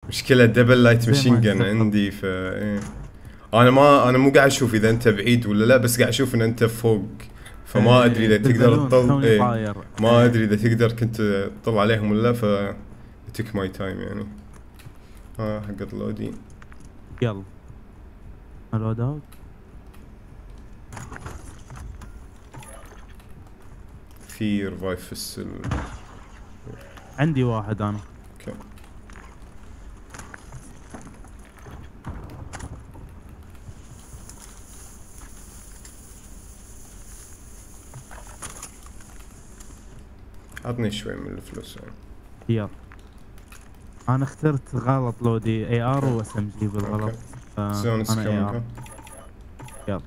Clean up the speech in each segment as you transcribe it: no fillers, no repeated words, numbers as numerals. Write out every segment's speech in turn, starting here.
مشكلة دبل لايت زي ماشين ما جن يستقر. عندي إيه. انا مو قاعد اشوف اذا انت بعيد ولا لا، بس قاعد اشوف ان انت فوق. فما ادري اذا تقدر بالبالون تطل توني ايه. طاير. ما ادري اذا تقدر كنت تطل عليهم ولا لا، ف تيك ماي تايم يعني. حق اللودي. يلا الود اوت. في ريفايف في السل. عندي واحد انا. اوكي. عطني شوي من الفلوس يعني. يلا انا اخترت غلط لودي، اي ار واس ام جي بالغلط. زون انا اي كومينج. ار. يلا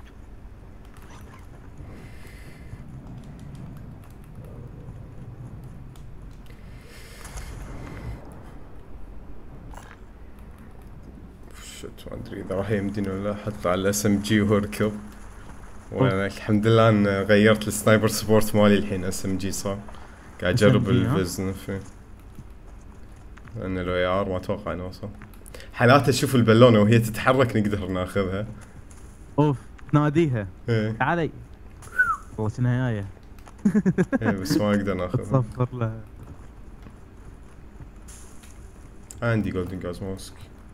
شت، ما ادري اذا راح يمديني ولا لا. حط على الاس ام جي وهركب. أوف. وانا الحمد لله ان غيرت السنايبر سبورت مالي الحين اس ام جي صار. قاعد اجرب SMG ها؟ الفيزن فيه. لان لو اي ار ما اتوقع انه اوصل. حالات اشوف البالونه وهي تتحرك نقدر ناخذها. اوف ناديها ايه. تعالي. والله شنها جايه. ايه بس ما اقدر ناخذها. تصفر لها. عندي جولدن جاز ماسك.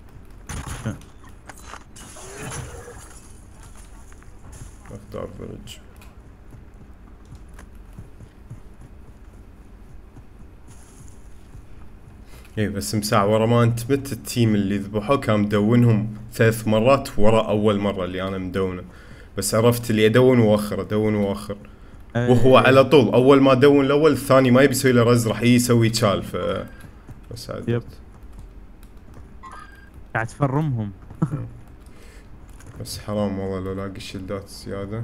اختار فيلج. ايه بس مساع ورا ما انت مت التيم اللي ذبحوه كان مدونهم 3 مرات ورا اول مرة اللي انا مدونه. بس عرفت اللي ادون واخر ادون واخر. وهو على طول اول ما دون الاول الثاني ما يبي يسوي له رز راح يسوي تشال ف بس يب عدت. قاعد تفرمهم. بس حرام والله لو لاقي شيلدات زيادة.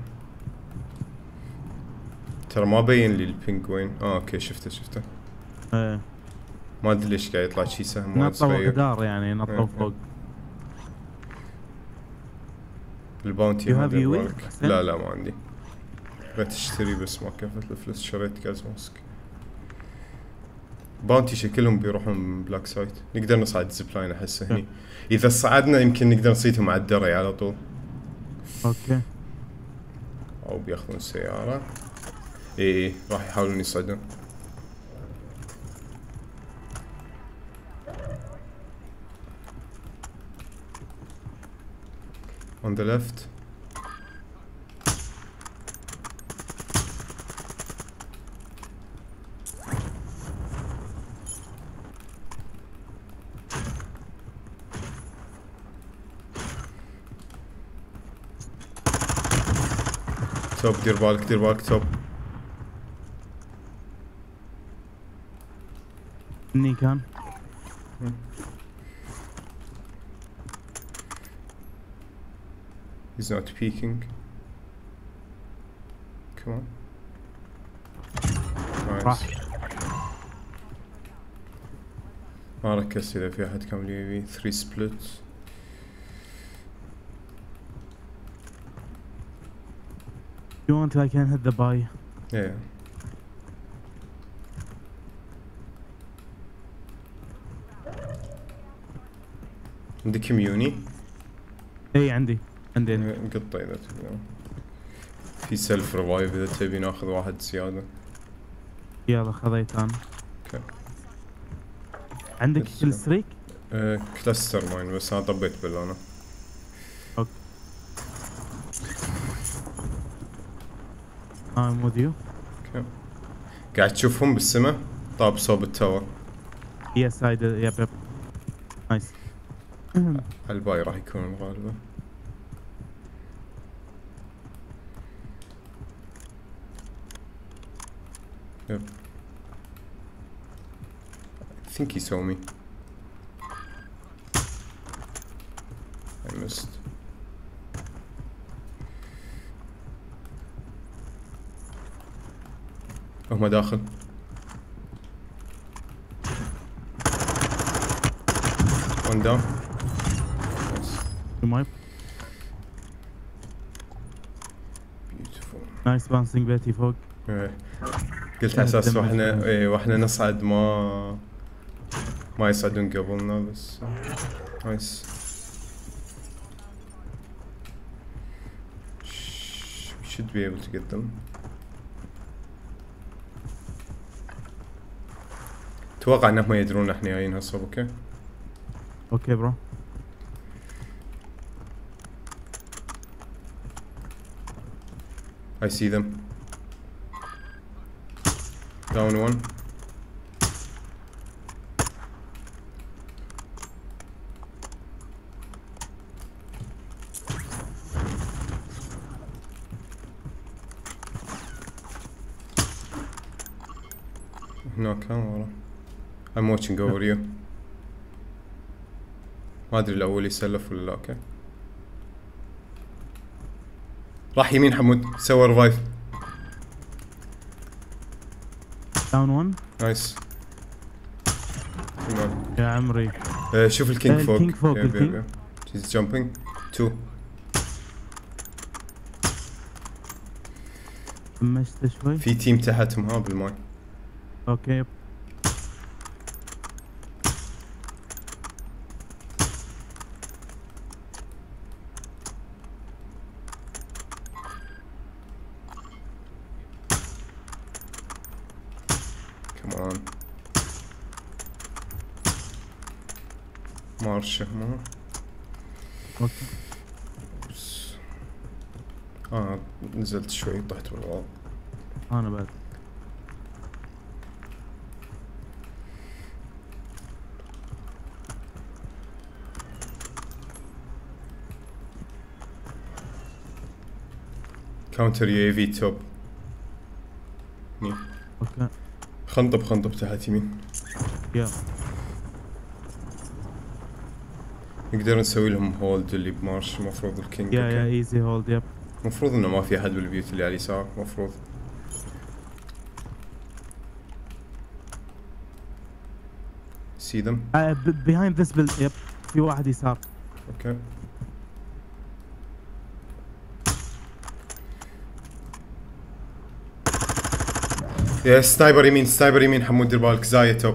ترى ما بين لي البينج وين. اوكي شفته. ايه ما ادري ليش قاعد يطلع شي سهم وايد نطوا صغير. جدار يعني نطوا فوق. الباونتي You ما have دير UAV بالك. حسين؟ لا ما عندي. بغيت اشتري بس ما كفت الفلوس. شريت جاز ماسك. باونتي شكلهم بيروحون بلاك سايت. نقدر نصعد زيب لاين احس هني. اذا صعدنا يمكن نقدر نصيدهم على الدري على طول. اوكي او بياخذون السيارة. ايه راح يحاولون يصعدون. on the left. توب دير بالك توب. مني كان. He's not peeking. Come on. راح. Nice. ما ركزت اذا في احد كامل يبي 3 سبلت. You want I can hit the buy. Yeah. عندك ميوني؟ اي عندي. قطة اذا تبي. في سيلف ريفايف اذا تبي ناخذ واحد زيادة. يلا خذيت انا. اوكي. عندك كل ستريك؟ كلاستر ماين بس انا طبيت باللونه. اوكي I'm with you. اوكي. قاعد تشوفهم بالسماء طاب صوب التاور. Yes I did. Yep. Nice. الباقي راح يكون غالبا. يب. I think he saw me. I missed. هم داخل. One down. You might. Beautiful. Nice bouncing بيتي فوق. قلت على اساس واحنا نصعد ما ما يصعدون قبلنا بس نايس. should be able to get them. اتوقع انهم ما يدرون احنا جايين هسه. اوكي اوكي برو. I see them. Down one. هناك كان ورا. I'm watching over you. ما ادري الاول يسلف ولا لا. اوكي راح يمين حمود. سوى ريفايف. داون 1. نايس. يا عمري شوف الكينج فوق. الكينج فوق الكينج. He's jumping. 2. مشت شوي. في تيم تحتهم ها بالماي. اوكي Come on. مارشة ما. اوكي. نزلت شوي طحت بالغلط. انا بعد. كاونتر يو في توب. اوكي خنطب تحت يمين. يا نقدر نسوي لهم هولد اللي بمارش. المفروض الكينج. يا ايزي هولد. يب المفروض انه ما في احد بالبيوت اللي على اليسار. المفروض see them. behind this build. يب في واحد يسار. اوكي يا سنايبر يمين. سنايبر يمين حمود. دير بالك زاية توب.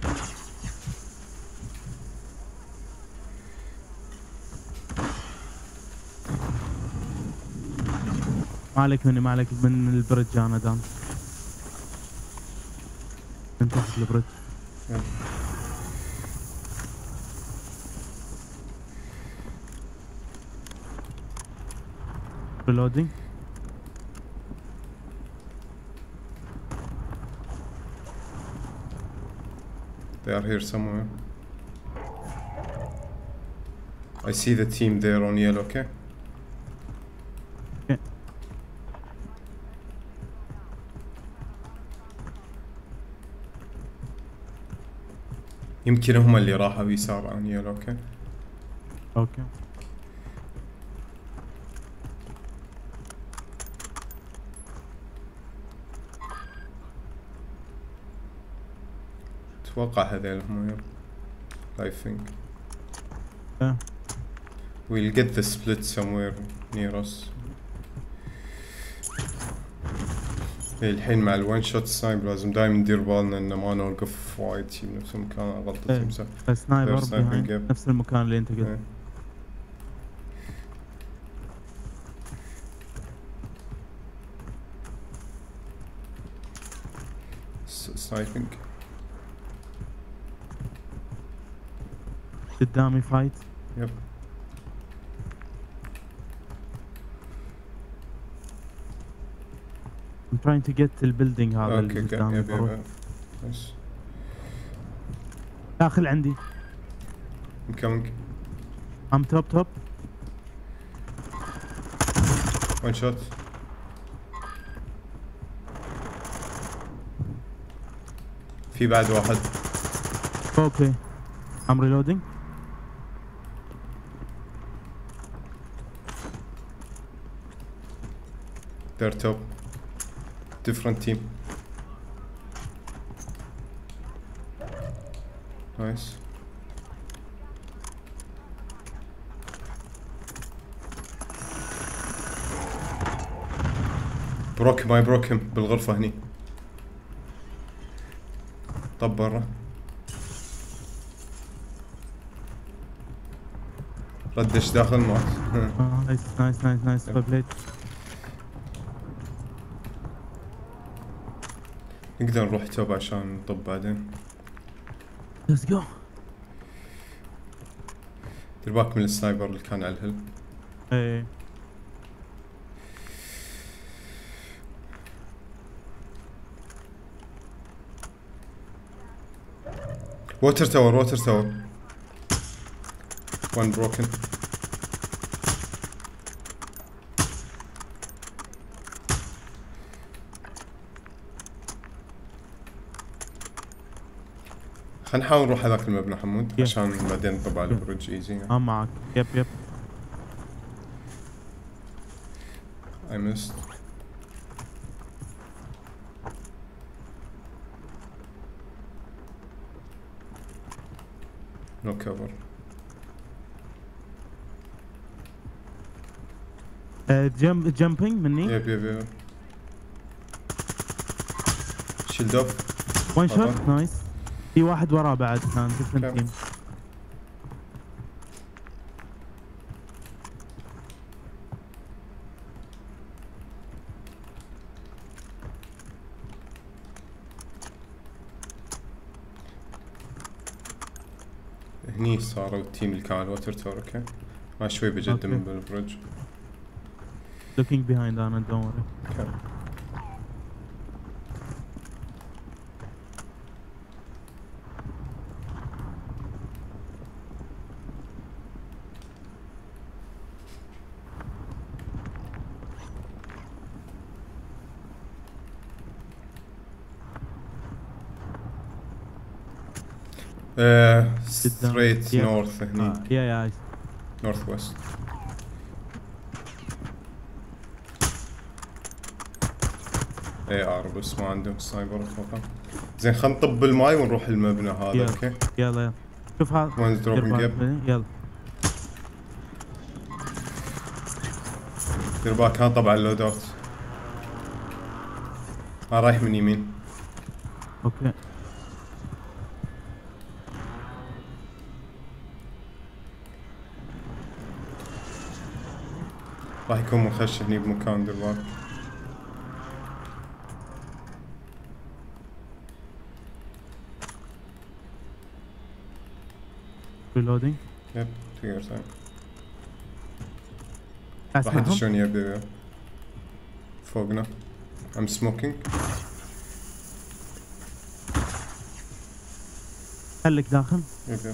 ما عليك مني ما عليك من البرج. انا دام من تحت البرج. reloading. They are here somewhere. I see the team there on yellow. Okay. Okay. يمكن هم اللي راحوا يسار عن يلو. اوكي اوكي اتوقع هذيل هم. I think. Yeah. We'll get the split somewhere near us. الحين مع الوان شوت سنايب لازم دائما ندير بالنا ان ما نوقف وايد شي بنفس المكان. غلطتي مسا. سنايبر behind نفس المكان اللي انت قلت. سنايبنج قدامي فايت. يب I'm trying to get البيلدينج هذا اللي قدامي. بس داخل عندي. I'm coming. I'm top. One shot. في بعد واحد. اوكي I'm reloading. They're top. Different team. Nice. بروك ما يبروك بالغرفة هني. طب برا. ردش داخل مات. نايس نايس نايس نايس بليد. نقدر نروح توب عشان نطب بعدين. ليتس جو. دير بالك من السنايبر اللي كان على الهيل. ايه ووتر تاور ووتر تاور. 1 بروكن. خلينا نحاول نروح هذاك المبنى حمود عشان بعدين نطب على البرج ايزي. معك. يب يب. I missed. No cover. جمبينج مني. يب شيلد اوف. وان شوت نايس. في واحد وراه بعد كان ديفرنت تيم. هني صاروا التيم اللي كان على الوتر تور. اوكي ما شوي بجدم بالبرج. looking behind انا don't worry. اوكي ستريت نورث هني. يا نورث ويست. اي ار بس ما عندهم سنايبر اتوقع. زين خلينا نطب الماي ونروح المبنى هذا. يلا. اوكي يلا شوف هذا وين دروبنج يب. يلا دير بالك هذا طبعا اللود اوت. رايح من يمين. اوكي راح يكون مخش هني بمكان. دير بالك. ريلودينج. يب تقدر تسوي. راح اسمعهم. يدشون يب فوقنا. I'm smoking. خليك داخل. يب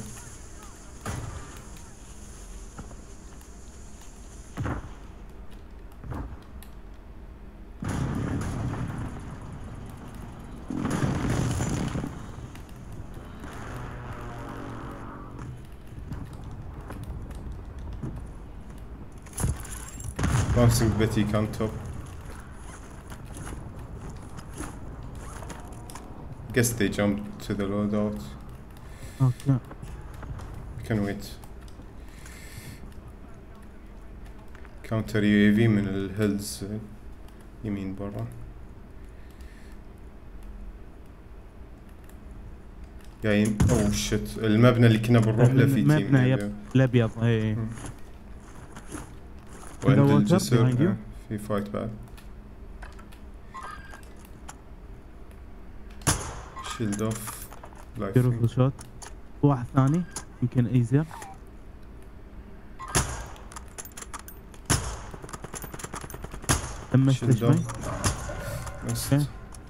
bouncing Betty on top. Guess they jumped to the loadout. اوكي We can wait. Counter UAV من الهيلز يمين برا. جايين. اوه شت المبنى اللي كنا بنروح له في تيم. مبنى يب الابيض. اي وعند water behind الجسر you. في فايت بعد. شيلد اوف. بيوتيفول شوت. واحد ثاني يمكن ايزر. لمست شيلد شوي. اوف. اوكي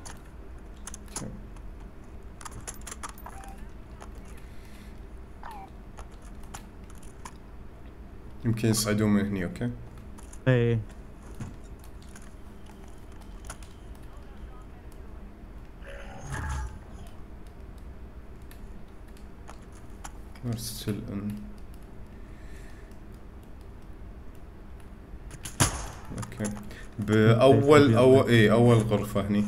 يمكن يصعدون من هني. اوكي اي We're still in. اوكي بأول أول غرفة هني.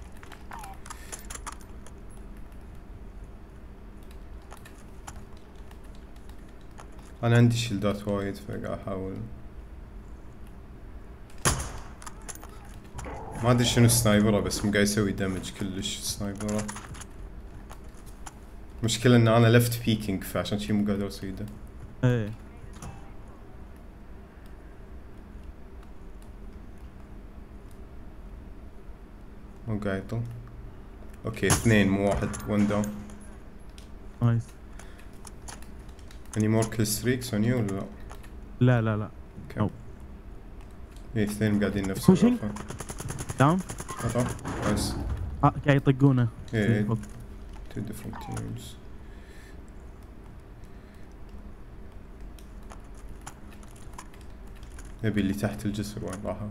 أنا عندي شيلدات وايد فقاعد أحاول. ما أدري شنو السنايبرة بس مو قاعد يسوي دمج كلش السنايبرة. مشكلة إن أنا لفت بيكينج فعشان شي مو قادر أسوي ده. اي مو قاعد يطل. اوكي 2 مو 1. 1 داون. نايس. اني مور كيل ستريكس اون يو ولا لا؟ لا لا لا. اوكي. ايه 2 قاعدين نفس Pushing. الغرفة. داون. نايس. قاعد يطقونه. ايه فوق. 2 different teams. نبي اللي تحت الجسر وين راح؟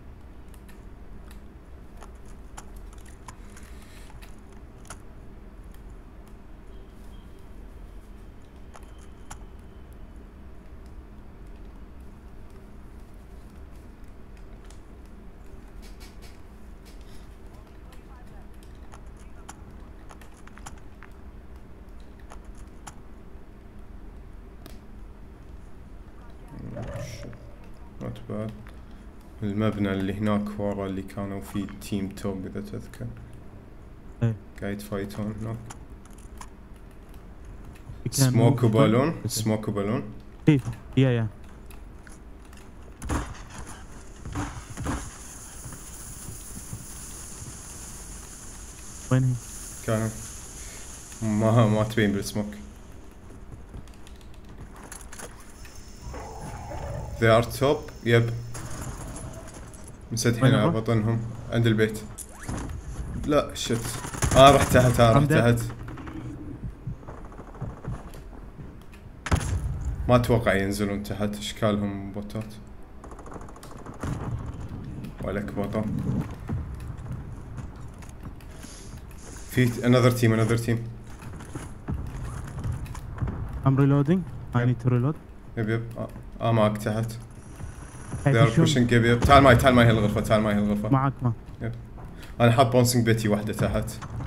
نوت باد. المبنى اللي هناك ورا اللي كانوا فيه تيم توب اذا تذكر. ايه. قاعد يفايتون هناك. كان سموك ممكن- وبالون. سموك وبالون. ايه يا وين هي؟ كان ما تبين بالسموك. They are top. يب مسدحين وين على نروح؟ بطنهم عند البيت. لا شت. راح تحت. راح I'm dead. تحت. ما اتوقع ينزلون تحت. اشكالهم بوتات. ولك بوطة. في another team. I'm reloading. I Yep. need to reload. يب معك تحت. They قاعد are يشون. pushing. يب تعال معي هالغرفة. تعال معي هالغرفة. معك ما. انا حاط بونسنج بيتي واحدة تحت.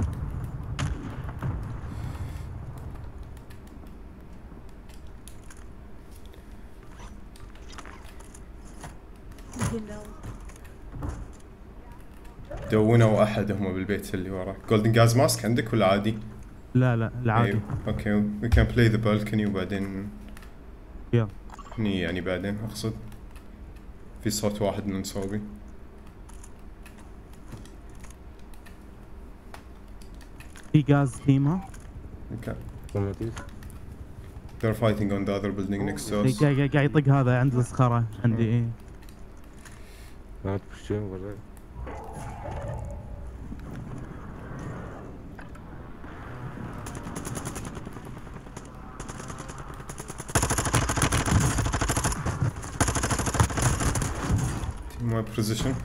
دونوا احد هم بالبيت اللي ورا. جولدن جاز ماسك عندك ولا عادي؟ لا لا العادي. أيوه. اوكي we can play the balcony وبعدين يلا. هني يعني بعدين اقصد. في صوت واحد من صوبي. في غاز تيم ها. اوكي. Automatic. They're fighting on the other building next to us. قاعد يطق هذا عند الصخرة عندي ايه. Not pushing, but My position.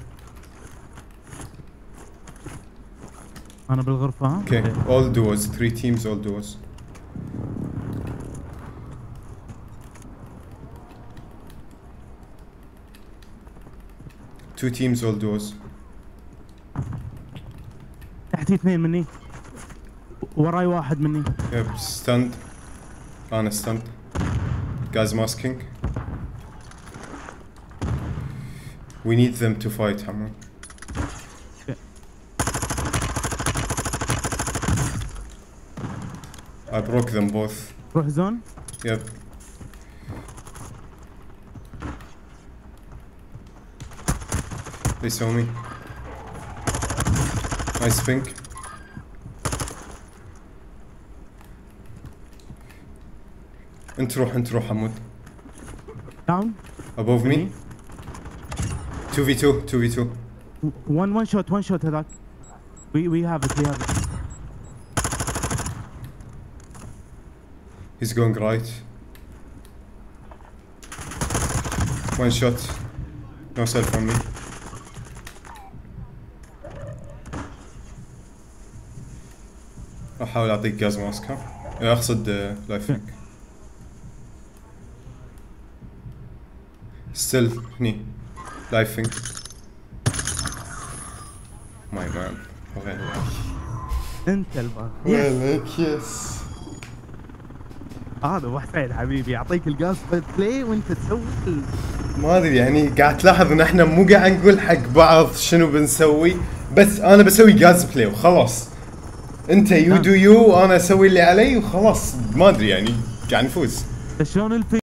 انا بالغرفة ها. Okay. All duos. 3 teams all duos. Two teams all duos. تحتي اثنين مني. وراي واحد مني. Yep. Stunned. أنا stunned. Guys masking. We need them to fight, Hamad. I broke them both. روح زون. Yep. They saw me. Nice pink. انت روح حمود. داون. Above me. 2v2. one shot هذاك. we have it. He's going right. One shot. No self on me. احاول اعطيك غاز ماسك ها. اقصد لايفنج. ستيل هني لايفنج. ماي مان. وينك؟ انت الباغ. وينك يس. هذا ابو حسين حبيبي يعطيك الجاز بلاي وانت تسوي ما ادري يعني قاعد تلاحظ ان احنا مو قاعد نقول حق بعض شنو بنسوي، بس انا بسوي جاز بلاي وخلاص. انت يو دو يو، انا اسوي اللي علي وخلاص. ما ادري يعني قاعد نفوز. شلون البي